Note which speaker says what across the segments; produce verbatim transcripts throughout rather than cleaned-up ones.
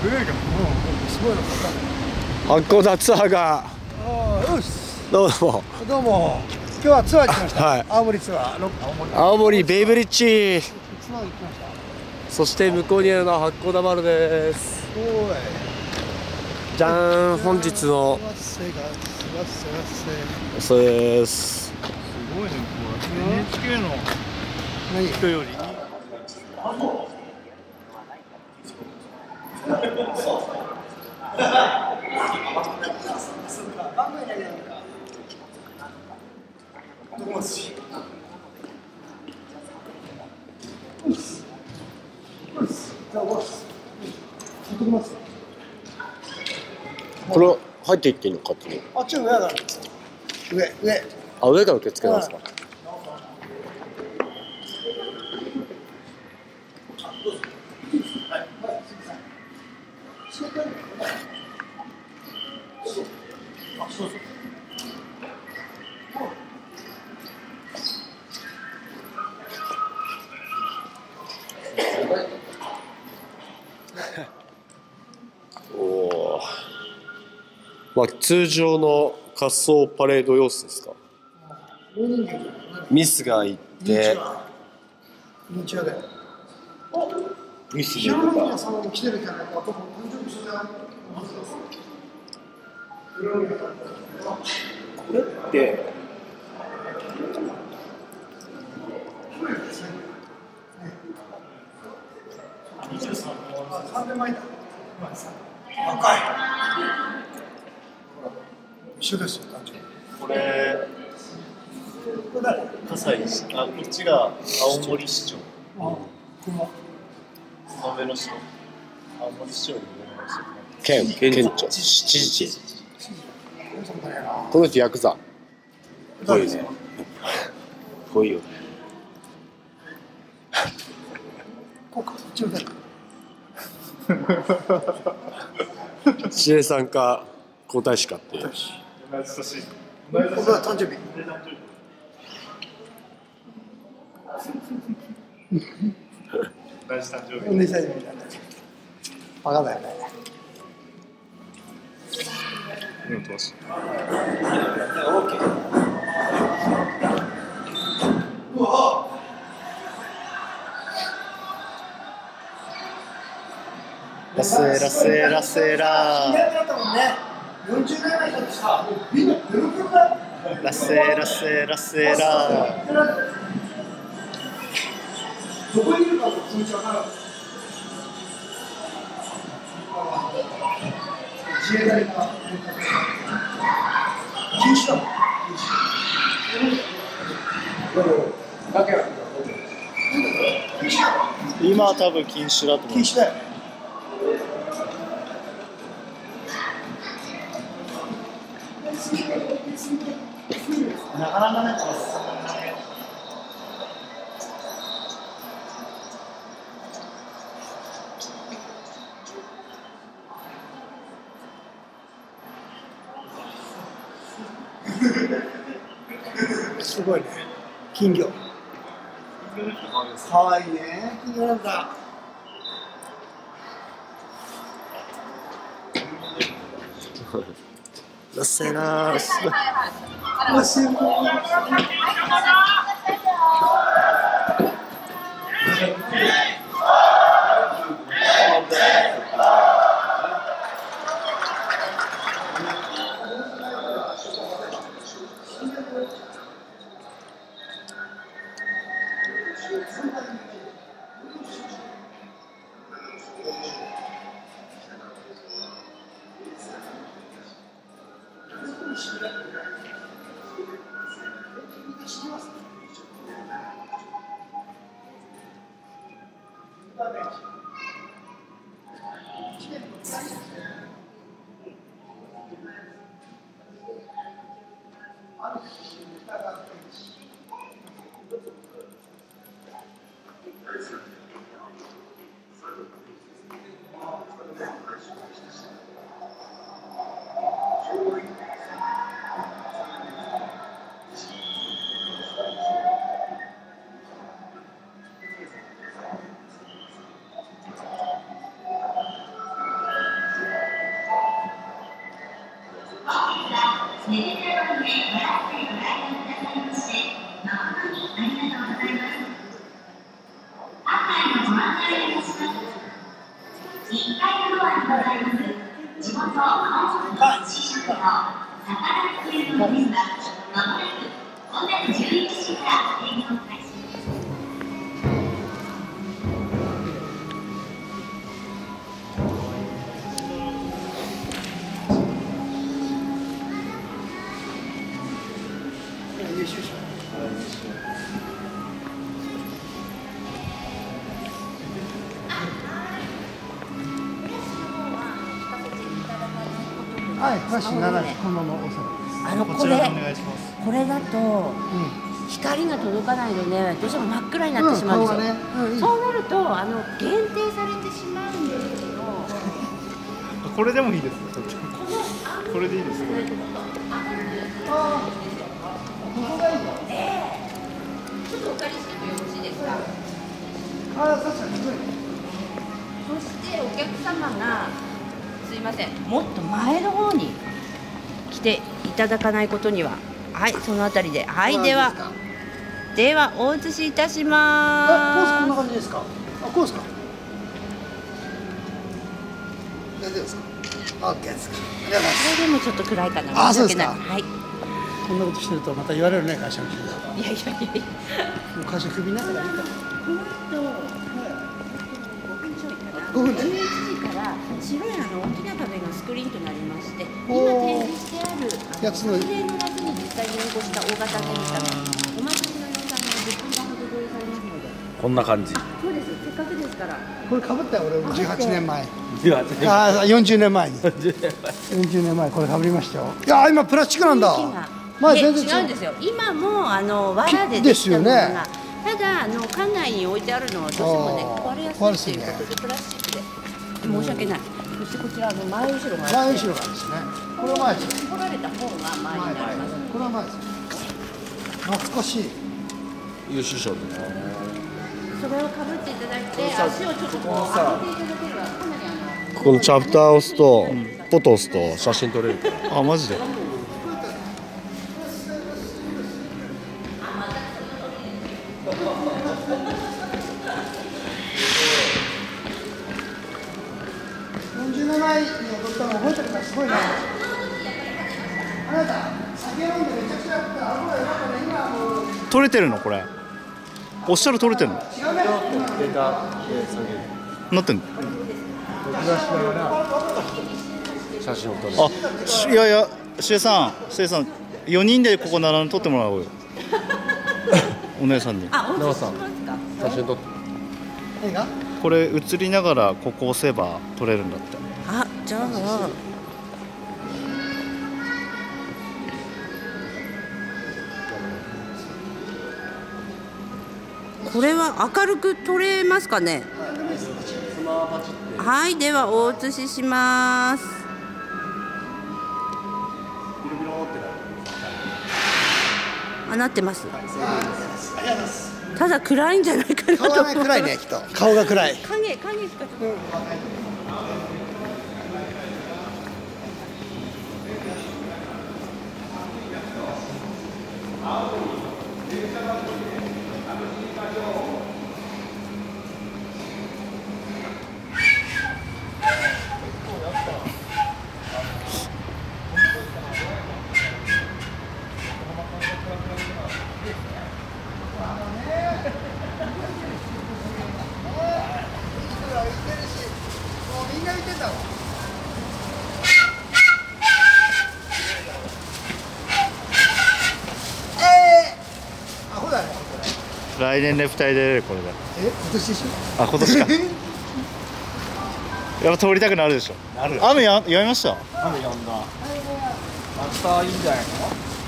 Speaker 1: 函館ツアーが。どうも。
Speaker 2: どうも。今日はツアー来ました。
Speaker 1: はい。
Speaker 2: 青森ツアー。
Speaker 1: 青森ベイブリッジ。そして向こうにあるのは八甲田丸です。じゃーん、本日のそうです。
Speaker 3: すごいね、これ エヌエイチケー の人より
Speaker 1: これ入っていっていいのかっていう。
Speaker 2: あっちの上だ。上上。
Speaker 1: あ、上から受け付けますか。おお。まあ通常の滑走パレード様子ですか。ミスがいって。
Speaker 2: ミニチュアで。
Speaker 1: ミスで出た。
Speaker 2: さんも来てるじゃないか。こ
Speaker 1: れって
Speaker 2: さんねんまえだ。若い。一緒ですよ、誕生日。
Speaker 3: これ葛西市、あ、こっちが青森市長。上の市長。青森市長より上の市長。
Speaker 1: 県県庁知事。この人ヤクザ。ぽいね。ぽいよ。
Speaker 2: こうか、そっちの誰。
Speaker 1: 知恵さんか皇太子かっていう。
Speaker 3: 同じ年。
Speaker 2: これは誕生日。
Speaker 3: 同じ誕生日。
Speaker 2: 同じ誕生日だね。バカだよね。
Speaker 3: うん、どうし。ラセラセラセラ。ラセラセラセラ。
Speaker 2: どこにいるか気持ちわからない。自衛隊が禁止だもん。
Speaker 3: 今は多分禁止だと思う。
Speaker 2: 禁止だよね。なかなかね。すごいね。金魚。かわいいね。金魚なんだ。
Speaker 1: ラセラース。
Speaker 2: もしも。
Speaker 4: いっかいフロアにございます地元観光支社の魚作りのですが、まもなく午前じゅういちじから営業開始。
Speaker 2: はい、詳しいならこのままお世話です。
Speaker 5: あのこれこれだと光が届かないのでどうしても真っ暗になってしまうんですよ。そうなるとあの限定されてしまうんですけど。
Speaker 3: これでもいいです。これでいいです。
Speaker 2: ああ、ここがいいの。
Speaker 5: ええ。ちょっとお借りしてもよろしいですか。
Speaker 2: ああ、確かに。
Speaker 5: そしてお客様がすいません、もっと前の方に来ていただかないことには、はい、そのあたりで、はい、ではではお移しいたします。
Speaker 2: コースこんな感じですか。あ、コースか。大丈夫ですか。オッケーですか。ありがとうございます。
Speaker 5: それでもちょっと暗いかな。
Speaker 2: あ、そうですか。
Speaker 5: はい。
Speaker 2: こんなことしてるとまた言われるね、会社の人が。
Speaker 5: いやいやいやいや。
Speaker 2: もう会社クビになったらいいか。
Speaker 5: この後ごふんちょいかな。
Speaker 2: ごふんね。
Speaker 5: じゅういちじから白いあの大きな壁がスクリーンとなりまして、今展示してある
Speaker 2: やつの
Speaker 5: 昨年の夏に実際に応募した大型電車のお祭りの様子がじゅっぷんかんほど上映されますので。
Speaker 1: こんな感じ。
Speaker 5: そうです。せっかくですから。
Speaker 2: これ被ったよ、俺じゅうはちねんまえ。
Speaker 1: じゅうはちねん
Speaker 2: ああ、よんじゅうねんまえに。よんじゅうねんまえこれ被りましたよ。いや、今プラスチックなんだ。
Speaker 5: 前全然違うんですよ。今もあの藁でできたものが、ただあの館内に置いてあるのはどうしてもね壊れやすいということでプラスチックで申し訳ない。そしてこちらの前後ろが
Speaker 2: 前後ろがですね。これは前です。
Speaker 5: 絞られた方が前になります。
Speaker 2: これは前です。懐かしい。
Speaker 1: 優秀賞です。
Speaker 5: それをかぶっていただいて足をちょっとこう上げていただければかなりあの。
Speaker 1: このチャプターを押すと、ポト押すと写真撮れる。
Speaker 3: あ、マジで。
Speaker 2: よんじゅうねんまえに踊ったの覚えてるからすごいな。あなた酒飲んでめちゃくちゃやってあの頃はよかったね。今はもう
Speaker 3: 取れてるのこれ。おっしゃる取れてるの。
Speaker 2: 違うね。
Speaker 1: データで下げる。
Speaker 3: なってんの。
Speaker 1: 写真を撮る。
Speaker 3: あ、しいやいや、しえさん、しえさん、よにんでここ並んで撮ってもらおうよ。お姉さんに。
Speaker 5: あ、お写真しますか。
Speaker 1: 写真撮って。
Speaker 2: 何が？
Speaker 3: これ映りながらここ押せば撮れるんだって。
Speaker 5: あ、じゃあ。これは明るく撮れますかね。はい、ではお写しします。あ、なってます。ただ暗いんじゃないかなと。
Speaker 2: 顔がね暗いね、きっと。顔が暗い。
Speaker 5: 影、影しかちょっと。
Speaker 2: みんな見てんだろ。えー、アホだね。
Speaker 3: 来年ねふたりで出れるこれで。
Speaker 2: え、今年でしょ。
Speaker 3: あ、今年か。やっぱ通りたくなるでしょ。
Speaker 1: なる。
Speaker 3: 雨ややみました。
Speaker 1: 雨やんだ。明日いいんじゃないの？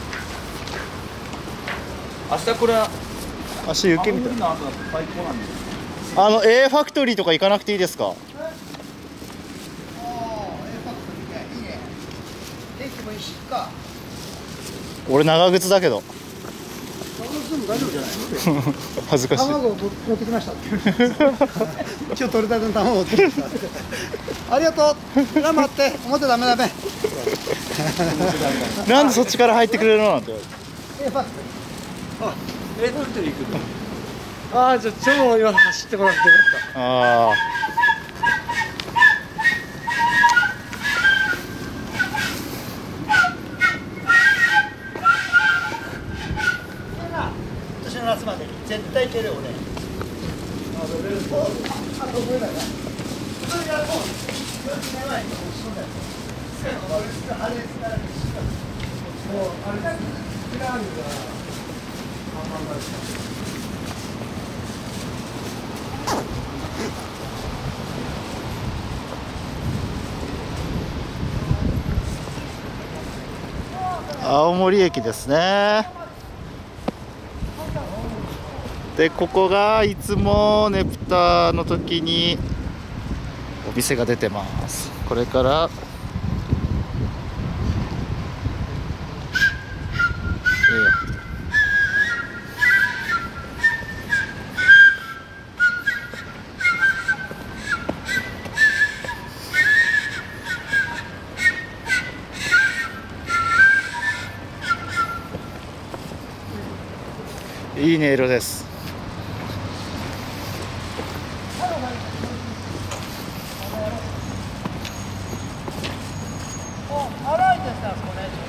Speaker 1: 明日これ
Speaker 3: 明日雪みたい。
Speaker 1: の後だと最高なんです。
Speaker 3: あの A ファクトリーとか行かなくていいですか。
Speaker 2: 天気もいいしか。
Speaker 3: 俺長靴だけど。
Speaker 2: でも大丈夫じゃないの？
Speaker 3: 恥ずかしい。
Speaker 2: 卵を持ってきました。今日取れたての卵を持ってきました。ありがとう。頑張って。思ってダメダメ。
Speaker 3: なんでそっちから入ってくれるのなんて。
Speaker 2: え、パス。
Speaker 1: あ、エファクトリー行くの。ああ、じゃあ超今走ってこなくてよかった。
Speaker 3: ああ。 青森駅ですね。でここがいつもねぷたの時にお店が出てます。これからいい音色です。
Speaker 2: 洗いでさこれ。